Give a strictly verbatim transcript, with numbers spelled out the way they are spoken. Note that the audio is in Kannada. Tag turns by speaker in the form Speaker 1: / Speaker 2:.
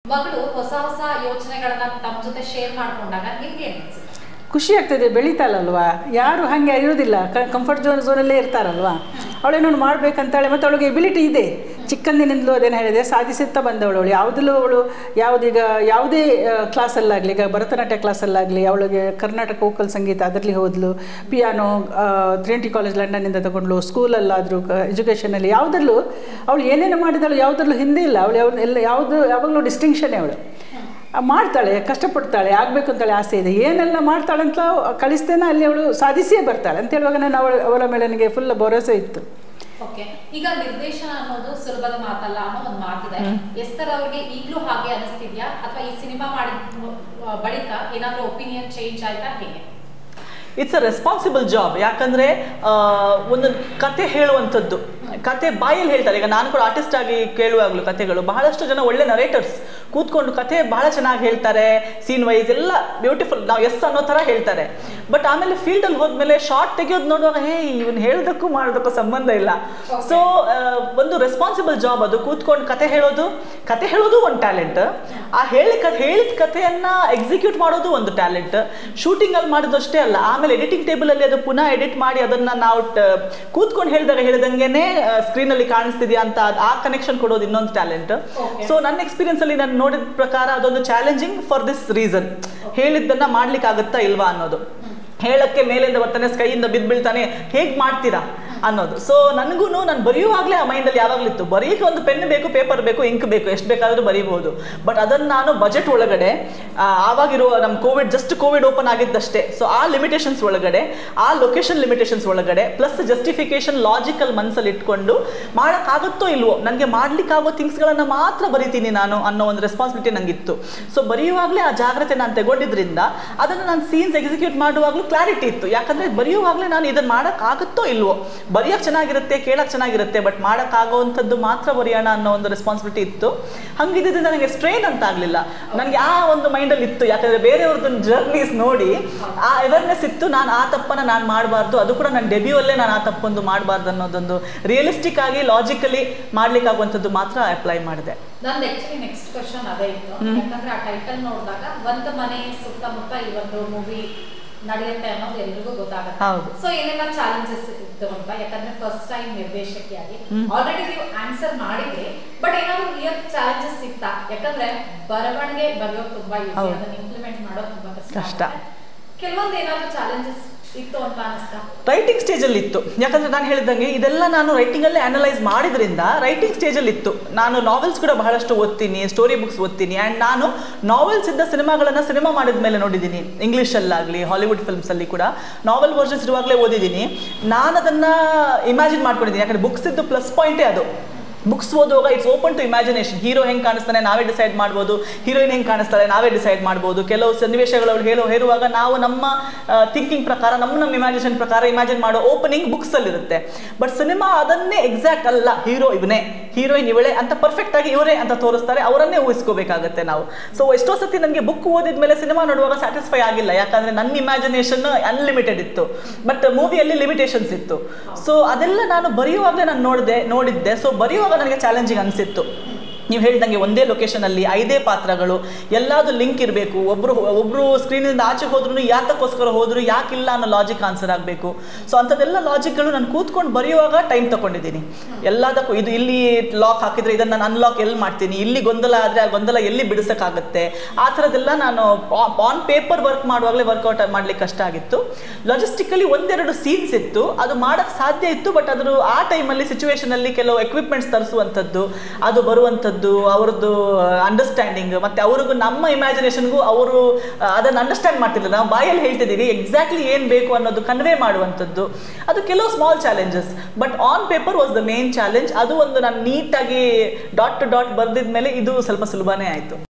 Speaker 1: ಮಗಳು ಹೊಸ ಹೊಸ ಯೋಚನೆಗಳನ್ನ ತಮ್ಮ ಜೊತೆ ಶೇರ್ ಮಾಡ್ಕೊಂಡಾಗ ನಿಮ್ಗೆ ಅನಿಸುತ್ತೆ?
Speaker 2: ಖುಷಿ ಆಗ್ತದೆ, ಬೆಳೀತಾಳಲ್ವಾ, ಯಾರು ಹಾಗೆ ಇರೋದಿಲ್ಲ, ಕಂಫರ್ಟ್ ಝೋನ್ ಝೋನಲ್ಲೇ ಇರ್ತಾರಲ್ವಾ. ಅವಳೇನೋ ಮಾಡ್ಬೇಕಂತಾಳೆ, ಮತ್ತು ಅವಳಿಗೆ ಎಬಿಲಿಟಿ ಇದೆ ಚಿಕ್ಕಂದಿನಿಂದಲೂ. ಅದೇನು ಹೇಳಿದೆ, ಸಾಧಿಸುತ್ತಾ ಬಂದವಳು ಅವಳು. ಯಾವುದಲ್ಲೂ ಅವಳು ಯಾವುದೀಗ ಯಾವುದೇ ಕ್ಲಾಸಲ್ಲಾಗಲಿ, ಈಗ ಭರತನಾಟ್ಯ ಕ್ಲಾಸಲ್ಲಾಗಲಿ, ಅವಳಿಗೆ ಕರ್ನಾಟಕ ವೋಕಲ್ ಸಂಗೀತ ಅದರಲ್ಲಿ ಹೋದ್ಲು, ಪಿಯಾನೋ ಟ್ರಿನಿಟಿ ಕಾಲೇಜ್ ಲಂಡನ್ನಿಂದ ತಗೊಂಡ್ಲು, ಸ್ಕೂಲಲ್ಲಾದರೂ ಎಜುಕೇಷನಲ್ಲಿ ಯಾವುದರಲ್ಲೂ ಅವಳು ಏನೇನು ಮಾಡಿದಳು, ಯಾವುದರಲ್ಲೂ ಹಿಂದೆ ಇಲ್ಲ ಅವಳು. ಯಾವ ಎಲ್ಲ ಯಾವುದು ಯಾವಾಗಲೂ ಡಿಸ್ಟಿಂಕ್ಷನ್ನೇ ಅವಳು. ಮಾಡ್ತಾಳೆ, ಕಷ್ಟಪಡ್ತಾಳೆ, ಆಗಬೇಕು ಅಂತೇಳಿ ಆಸೆ ಇದೆ, ಏನೆಲ್ಲ ಮಾಡ್ತಾಳೆ ಅಂತ ಕಳಿಸ್ತೇನೆ ಅಲ್ಲಿ ಅವಳು ಸಾಧಿಸಿಯೇ ಬರ್ತಾಳೆ ಅಂತ ಹೇಳುವಾಗ ನಾನು ಅವಳ ಅವಳ ಮೇಲೆ ನನಗೆ ಫುಲ್ ಭರವಸೆ ಇತ್ತು.
Speaker 1: ಓಕೆ, ಈಗ ನಿರ್ದೇಶನ ಅನ್ನೋದು ಸುಲಭದ ಮಾತಲ್ಲ ಅನ್ನೋ ಒಂದು ಮಾತಿದೆ. ಎಸ್ತರ್ ಅವ್ರಿಗೆ ಈಗಲೂ ಹಾಗೆ ಅನಿಸ್ತಿದ್ಯಾ, ಅಥವಾ ಈ ಸಿನಿಮಾ ಮಾಡಿದ ಬಳಿಕ ಏನಾದರೂ ಒಪಿನಿಯನ್ ಚೇಂಜ್ ಆಯ್ತಾ, ಹೇಗೆ?
Speaker 3: It's a responsible job. ಯಾಕಂದರೆ ಒಂದು ಕತೆ ಹೇಳುವಂಥದ್ದು, ಕತೆ ಬಾಯಲ್ಲಿ ಹೇಳ್ತಾರೆ. ಈಗ ನಾನು ಕೂಡ ಆರ್ಟಿಸ್ಟ್ ಆಗಿ ಕೇಳುವಾಗಲೂ ಕತೆಗಳು, ಬಹಳಷ್ಟು ಜನ ಒಳ್ಳೆ ನರೇಟರ್ಸ್ ಕೂತ್ಕೊಂಡು ಕತೆ ಬಹಳ ಚೆನ್ನಾಗಿ ಹೇಳ್ತಾರೆ, ಸೀನ್ ವೈಸ್ ಎಲ್ಲ ಬ್ಯೂಟಿಫುಲ್, ನಾವು ಎಸ್ ಅನ್ನೋ ಥರ ಹೇಳ್ತಾರೆ. ಬಟ್ ಆಮೇಲೆ ಫೀಲ್ಡಲ್ಲಿ ಹೋದ್ಮೇಲೆ ಶಾರ್ಟ್ ತೆಗೆಯೋದು ನೋಡುವಾಗ ಹೇ ಇವನು ಹೇಳೋದಕ್ಕೂ ಮಾಡೋದಕ್ಕೂ ಸಂಬಂಧ ಇಲ್ಲ. ಸೊ ಒಂದು ರೆಸ್ಪಾನ್ಸಿಬಲ್ ಜಾಬ್ ಅದು, ಕೂತ್ಕೊಂಡು ಕತೆ ಹೇಳೋದು. ಕತೆ ಹೇಳೋದು ಒಂದು ಟ್ಯಾಲೆಂಟ್, ಆ ಹೇಳಿ ಕ ಹೇಳಿದ ಕಥೆಯನ್ನು ಎಕ್ಸಿಕ್ಯೂಟ್ ಮಾಡೋದು ಒಂದು ಟ್ಯಾಲೆಂಟ್. ಶೂಟಿಂಗಲ್ಲಿ ಮಾಡೋದಷ್ಟೇ ಅಲ್ಲ, ಆಮೇಲೆ ಎಡಿಟಿಂಗ್ ಟೇಬಲಲ್ಲಿ ಅದು ಪುನಃ ಎಡಿಟ್ ಮಾಡಿ ಅದನ್ನು ನಾವು ಕೂತ್ಕೊಂಡು ಹೇಳಿದಾಗ ಹೇಳಿದಂಗೆನೇ ಸ್ಕ್ರೀನಲ್ಲಿ ಕಾಣಿಸ್ತಿದೆಯಾ ಅಂತ ಆ ಕನೆಕ್ಷನ್ ಕೊಡೋದು ಇನ್ನೊಂದು ಟ್ಯಾಲೆಂಟ್. ಸೊ ನನ್ನ ಎಕ್ಸ್ಪೀರಿಯನ್ಸ್ ಅಲ್ಲಿ ನಾನು ನೋಡಿದ ಪ್ರಕಾರ ಅದೊಂದು ಚಾಲೆಂಜಿಂಗ್ ಫಾರ್ ದಿಸ್ ರೀಸನ್. ಹೇಳಿದ್ದನ್ನ ಮಾಡ್ಲಿಕ್ಕೆ ಆಗುತ್ತಾ ಇಲ್ವಾ ಅನ್ನೋದು, ಹೇಳಕ್ಕೆ ಮೇಲಿಂದ ಬರ್ತಾನೆ, ಕೈಯಿಂದ ಬಿದ್ದು ಬೀಳ್ತಾನೆ, ಹೇಗೆ ಮಾಡ್ತೀರಾ ಅನ್ನೋದು. ಸೊ ನನಗೂ ನಾನು ಬರೆಯುವಾಗಲೇ ಆ ಮೈಂಡಲ್ಲಿ ಯಾವಾಗಲೂ ಇತ್ತು, ಬರೆಯೋಕೆ ಒಂದು ಪೆನ್ ಬೇಕು, ಪೇಪರ್ ಬೇಕು, ಇಂಕ್ ಬೇಕು, ಎಷ್ಟು ಬೇಕಾದರೂ ಬರೀಬಹುದು. ಬಟ್ ಅದನ್ನು ನಾನು ಬಜೆಟ್ ಒಳಗಡೆ, ಆವಾಗಿರುವ ನಮ್ಮ ಕೋವಿಡ್ ಜಸ್ಟ್ ಕೋವಿಡ್ ಓಪನ್ ಆಗಿದ್ದಷ್ಟೇ, ಸೊ ಆ ಲಿಮಿಟೇಷನ್ಸ್ ಒಳಗಡೆ, ಆ ಲೊಕೇಶನ್ ಲಿಮಿಟೇಷನ್ಸ್ ಒಳಗಡೆ, ಪ್ಲಸ್ ಜಸ್ಟಿಫಿಕೇಶನ್ ಲಾಜಿಕಲ್ ಮನಸ್ಸಲ್ಲಿ ಇಟ್ಕೊಂಡು ಮಾಡೋಕ್ಕಾಗುತ್ತೋ ಇಲ್ವೋ, ನನಗೆ ಮಾಡ್ಲಿಕ್ಕಾಗೋ ಥಿಂಗ್ಸ್ಗಳನ್ನು ಮಾತ್ರ ಬರಿತೀನಿ ನಾನು ಅನ್ನೋ ಒಂದು ರೆಸ್ಪಾನ್ಸಿಬಿಲಿಟಿ ನನಗಿತ್ತು. ಸೊ ಬರೆಯುವಾಗಲೇ ಆ ಜಾಗ್ರತೆ ನಾನು ತಗೊಂಡಿದ್ರಿಂದ ಅದನ್ನು ನಾನು ಸೀನ್ಸ್ ಎಕ್ಸಿಕ್ಯೂಟ್ ಮಾಡುವಾಗಲೂ ಕ್ಲಾರಿಟಿ ಇತ್ತು. ಯಾಕಂದರೆ ಬರೆಯುವಾಗಲೇ ನಾನು ಇದನ್ನು ಮಾಡೋಕ್ಕಾಗುತ್ತೋ ಇಲ್ವೋ, ಬರೆಯೋಕ್ಕೆ ಚೆನ್ನಾಗಿರುತ್ತೆ, ಕೇಳೋಕ್ಕೆ ಚೆನ್ನಾಗಿರುತ್ತೆ, ಬಟ್ ಮಾಡೋಕ್ಕಾಗೋವಂಥದ್ದು ಮಾತ್ರ ಬರೆಯೋಣ ಅನ್ನೋ ಒಂದು ರೆಸ್ಪಾನ್ಸಿಬಿಲಿಟಿ ಇತ್ತು. ಹಂಗಿದ್ದರಿಂದ ನನಗೆ ಸ್ಟ್ರೈನ್ ಅಂತ ಆಗಲಿಲ್ಲ, ನನಗೆ ಆ ಒಂದು ಮೈಂಡಲ್ಲಿ ಇತ್ತು. ಯಾಕಂದರೆ ಬೇರೆಯವ್ರದ್ದು ಜರ್ನೀಸ್ ನೋಡಿ ಆ ಅವೇರ್ನೆಸ್ ಇತ್ತು, ನಾನು ಆ ತಪ್ಪನ್ನು ನಾನು ಮಾಡಬಾರ್ದು, ಅದು ಕೂಡ ನನ್ನ ಡೆಬ್ಯೂವಲ್ಲೇ ನಾನು ಆ ತಪ್ಪೊಂದು ಮಾಡಬಾರ್ದು ಅನ್ನೋದೊಂದು ರಿಯಲಿಸ್ಟಿಕ್ ಆಗಿ ಲಾಜಿಕಲಿ ಮಾಡ್ಲಿಕ್ಕಾಗುವಂಥದ್ದು ಮಾತ್ರ ಅಪ್ಲೈ ಮಾಡಿದೆ.
Speaker 1: ನಂದು ಆಕ್ಚುಲಿ ನೆಕ್ಸ್ಟ್ ಕ್ವಶನ್ ಅದೇ ಇತ್ತು. ಯಾಕಂದ್ರೆ ಆ ಟೈಟಲ್ ನೋಡಿದಾಗ ಒಂದು ಮನೆ ಸುತ್ತಮುತ್ತ ಈ ಒಂದು ಮೂವಿ ನಡೆಯುತ್ತೆ ಅನ್ನೋದು ಎಲ್ರಿಗೂ ಗೊತ್ತಾಗುತ್ತೆ. ಸೊ ಏನೆಲ್ಲ ಚಾಲೆಂಜಸ್ ಇತ್ತು ಅಂತ, ಯಾಕಂದ್ರೆ ಫಸ್ಟ್ ಟೈಮ್ ನಿರ್ದೇಶಕಿಯಾಗಿ ಆಲ್ರೆಡಿ ನೀವು ಆನ್ಸರ್ ಮಾಡಿದ್ರಿ, ಬಟ್ ಏನಾದ್ರು ರಿಯಲ್ ಚಾಲೆಂಜಸ್ ಸಿಗ್ತಾ? ಯಾಕಂದ್ರೆ ಬರವಣಿಗೆ ಬರೆಯೋದು ತುಂಬಾ ಈಸಿ, ಅದನ್ನ ಇಂಪ್ಲಿಮೆಂಟ್ ಮಾಡೋದು ತುಂಬಾ ಕಷ್ಟ. ಕೆಲವೊಂದು ಏನಾದ್ರು ಚಾಲೆಂಜಸ್ ಇತ್ತು ಅಂತ ಅನಿಸ್ತಾ?
Speaker 3: ರೈಟಿಂಗ್ ಸ್ಟೇಜಲ್ಲಿ ಇತ್ತು. ಯಾಕಂದರೆ ನಾನು ಹೇಳಿದಂಗೆ ಇದೆಲ್ಲ ನಾನು ರೈಟಿಂಗಲ್ಲೇ ಅನಲೈಸ್ ಮಾಡಿದ್ರಿಂದ ರೈಟಿಂಗ್ ಸ್ಟೇಜಲ್ಲಿ ಇತ್ತು. ನಾನು ನಾವೆಲ್ಸ್ ಕೂಡ ಬಹಳಷ್ಟು ಓದ್ತೀನಿ, ಸ್ಟೋರಿ ಬುಕ್ಸ್ ಓದ್ತೀನಿ. ಆ್ಯಂಡ್ ನಾನು ನಾವೆಲ್ಸ್ ಇದ್ದ ಸಿನಿಮಾಗಳನ್ನು ಸಿನಿಮಾ ಮಾಡಿದ ಮೇಲೆ ನೋಡಿದ್ದೀನಿ. ಇಂಗ್ಲೀಷಲ್ಲಾಗಲಿ ಹಾಲಿವುಡ್ ಫಿಲ್ಮ್ಸಲ್ಲಿ ಕೂಡ ನಾವೆಲ್ ವರ್ಷನ್ಸ್ ಇರುವಾಗಲೇ ಓದಿದ್ದೀನಿ. ನಾನು ಅದನ್ನು ಇಮ್ಯಾಜಿನ್ ಮಾಡ್ಕೊಂಡಿದ್ದೀನಿ. ಯಾಕಂದರೆ ಬುಕ್ಸ್ ಇದ್ದು ಪ್ಲಸ್ ಪಾಯಿಂಟೇ ಅದು. ಬುಕ್ಸ್ ಓದುವಾಗ it's open to imagination. Hero ಹೆಂಗೆ ಕಾಣಿಸ್ತಾನೆ ನಾವೇ ಡಿಸೈಡ್ ಮಾಡ್ಬೋದು, ಹೀರೋಯಿನ್ ಹೆಂಗೆ ಕಾಣಿಸ್ತಾಳೆ ನಾವೇ ಡಿಸೈಡ್ ಮಾಡ್ಬೋದು. ಕೆಲವು ಸನ್ನಿವೇಶಗಳು ಅವಳು ಹೇಳೋ ಹೇರುವಾಗ ನಾವು ನಮ್ಮ ಥಿಂಕಿಂಗ್ ಪ್ರಕಾರ, ನಮ್ಮ ನಮ್ಮ ಇಮ್ಯಾಜಿನೇಷನ್ ಪ್ರಕಾರ ಇಮ್ಯಾಜಿನ್ ಮಾಡೋ ಓಪನಿಂಗ್ ಬುಕ್ಸಲ್ಲಿರುತ್ತೆ. ಬಟ್ ಸಿನಿಮಾ ಅದನ್ನೇ ಎಕ್ಸಾಕ್ಟ್ ಅಲ್ಲ, ಹೀರೋ ಇವನೇ, ಹೀರೋಯಿನ್ ಇವಳೇ ಅಂತ ಪರ್ಫೆಕ್ಟ್ ಆಗಿ ಇವರೇ ಅಂತ ತೋರಿಸ್ತಾರೆ, ಅವರನ್ನೇ ಊಹಿಸ್ಕೋಬೇಕಾಗತ್ತೆ ನಾವು. ಸೊ ಎಷ್ಟೋ ಸತಿ ನನಗೆ ಬುಕ್ ಓದಿದ ಮೇಲೆ ಸಿನಿಮಾ ನೋಡುವಾಗ ಸ್ಯಾಟಿಸ್ಫೈ ಆಗಿಲ್ಲ, ಯಾಕಂದರೆ ನನ್ನ ಇಮ್ಯಾಜಿನೇಷನ್ ಅನ್ಲಿಮಿಟೆಡ್ ಇತ್ತು, ಬಟ್ ಮೂವಿಯಲ್ಲಿ ಲಿಮಿಟೇಷನ್ಸ್ ಇತ್ತು. ಸೊ ಅದೆಲ್ಲ ನಾನು ಬರೆಯುವಾಗಲೇ ನಾನು ನೋಡಿದೆ ನೋಡಿದ್ದೆ ಸೊ ಬರೆಯುವಾಗ ನನಗೆ ಚಾಲೆಂಜಿಂಗ್ ಅನಿಸಿತ್ತು. ನೀವು ಹೇಳಿದಂಗೆ ಒಂದೇ ಲೊಕೇಶನಲ್ಲಿ ಐದೇ ಪಾತ್ರಗಳು, ಎಲ್ಲಾದು ಲಿಂಕ್ ಇರಬೇಕು. ಒಬ್ಬರು ಒಬ್ಬರು ಸ್ಕ್ರೀನಿಂದ ಆಚೆ ಹೋದ್ರೂ ಯಾತಕ್ಕೋಸ್ಕರ ಹೋದ್ರು, ಯಾಕಿಲ್ಲ ಅನ್ನೋ ಲಾಜಿಕ್ ಆನ್ಸರ್ ಆಗಬೇಕು. ಸೊ ಅಂಥದ್ದೆಲ್ಲ ಲಾಜಿಕ್ಗಳು ನಾನು ಕೂತ್ಕೊಂಡು ಬರೆಯುವಾಗ ಟೈಮ್ ತೊಗೊಂಡಿದ್ದೀನಿ. ಎಲ್ಲದಕ್ಕೂ ಇದು ಇಲ್ಲಿ ಲಾಕ್ ಹಾಕಿದರೆ ಇದನ್ನು ನಾನು ಅನ್ಲಾಕ್ ಎಲ್ಲಿ ಮಾಡ್ತೀನಿ, ಇಲ್ಲಿ ಗೊಂದಲ ಆದರೆ ಆ ಗೊಂದಲ ಎಲ್ಲಿ ಬಿಡಿಸೋಕ್ಕಾಗುತ್ತೆ, ಆ ಥರದ್ದೆಲ್ಲ ನಾನು ಆನ್ ಪೇಪರ್ ವರ್ಕ್ ಮಾಡುವಾಗಲೇ ವರ್ಕೌಟ್ ಮಾಡಲಿಕ್ಕೆ ಕಷ್ಟ ಆಗಿತ್ತು. ಲಾಜಿಸ್ಟಿಕಲಿ ಒಂದೆರಡು ಸೀನ್ಸ್ ಇತ್ತು, ಅದು ಮಾಡೋಕ್ಕೆ ಸಾಧ್ಯ ಇತ್ತು. ಬಟ್ ಅದ್ರ ಆ ಟೈಮಲ್ಲಿ ಸಿಚುವೇಷನಲ್ಲಿ ಕೆಲವು ಎಕ್ವಿಪ್ಮೆಂಟ್ಸ್ ತರಿಸುವಂಥದ್ದು, ಅದು ಬರುವಂಥದ್ದು, ಅವರದ್ದು ಅಂಡರ್ಸ್ಟ್ಯಾಂಡಿಂಗ್, ಮತ್ತು ಅವ್ರಿಗೂ ನಮ್ಮ ಇಮ್ಯಾಜಿನೇಷನ್ಗೂ ಅವರು ಅದನ್ನು ಅಂಡರ್ಸ್ಟ್ಯಾಂಡ್ ಮಾಡ್ತಿಲ್ಲ. ನಾವು ಬಾಯಲ್ಲಿ ಹೇಳ್ತಿದ್ದೀವಿ, ಎಕ್ಸಾಕ್ಟ್ಲಿ ಏನು ಬೇಕು ಅನ್ನೋದು ಕನ್ವೆ ಮಾಡುವಂಥದ್ದು, ಅದು ಕೆಲವು small challenges. But on paper was the main challenge. ಅದು ಒಂದು ನಾನು ನೀಟಾಗಿ ಡಾಟ್ ಟು ಡಾಟ್ ಬರೆದಿದ ಮೇಲೆ ಇದು ಸ್ವಲ್ಪ ಸುಲಭನೇ ಆಯಿತು.